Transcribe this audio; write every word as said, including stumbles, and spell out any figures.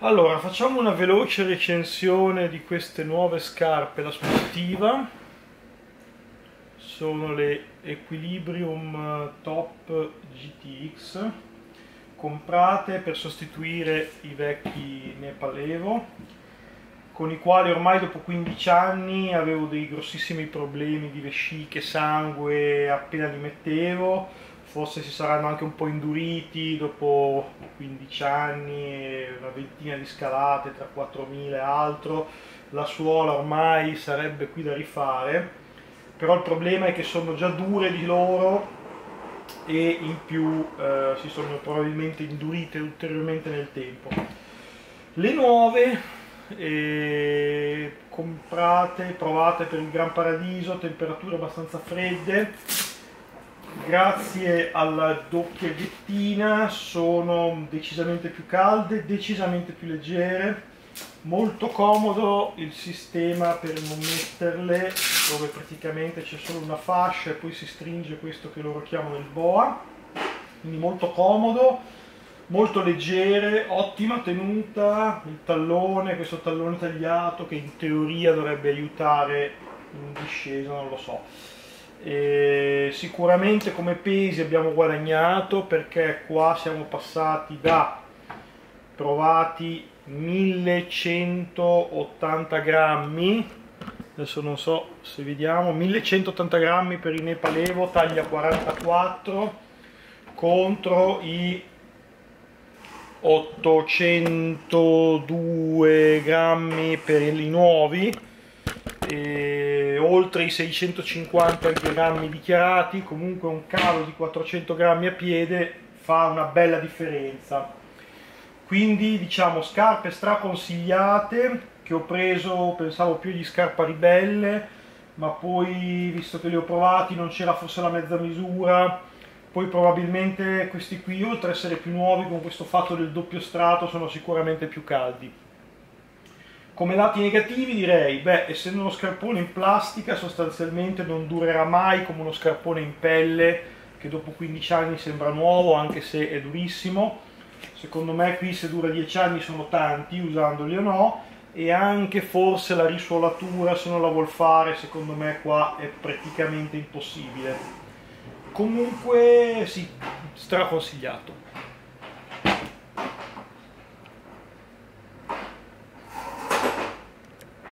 Allora, facciamo una veloce recensione di queste nuove scarpe da sportiva. Sono le Equilibrium Top G T X, comprate per sostituire i vecchi Nepal Evo, con i quali ormai dopo quindici anni avevo dei grossissimi problemi di vesciche, sangue appena li mettevo. Forse si saranno anche un po' induriti dopo quindici anni e una ventina di scalate tra quattromila e altro. La suola ormai sarebbe qui da rifare, però il problema è che sono già dure di loro e in più eh, si sono probabilmente indurite ulteriormente nel tempo. Le nuove, eh, comprate, provate per il Gran Paradiso, temperature abbastanza fredde. Grazie alla doppia ghettina sono decisamente più calde, decisamente più leggere, molto comodo il sistema per non metterle, dove praticamente c'è solo una fascia e poi si stringe questo che loro chiamano il boa, quindi molto comodo, molto leggere, ottima tenuta, il tallone, questo tallone tagliato che in teoria dovrebbe aiutare in discesa, non lo so. E sicuramente come pesi abbiamo guadagnato, perché qua siamo passati da provati millecentottanta grammi, adesso non so se vediamo, millecentottanta grammi per i Nepal Evo taglia quarantaquattro contro i ottocentodue grammi per i nuovi e oltre i seicentocinquanta grammi dichiarati. Comunque un calo di quattrocento grammi a piede fa una bella differenza, quindi diciamo scarpe straconsigliate che ho preso. Pensavo più di scarpa ribelle, ma poi visto che li ho provati non c'era forse la mezza misura. Poi probabilmente questi qui, oltre ad essere più nuovi, con questo fatto del doppio strato, sono sicuramente più caldi. Come lati negativi direi, beh, essendo uno scarpone in plastica sostanzialmente non durerà mai come uno scarpone in pelle che dopo quindici anni sembra nuovo, anche se è durissimo. Secondo me qui se dura dieci anni sono tanti, usandoli o no, e anche forse la risuolatura, se non la vuol fare, secondo me qua è praticamente impossibile. Comunque sì, straconsigliato.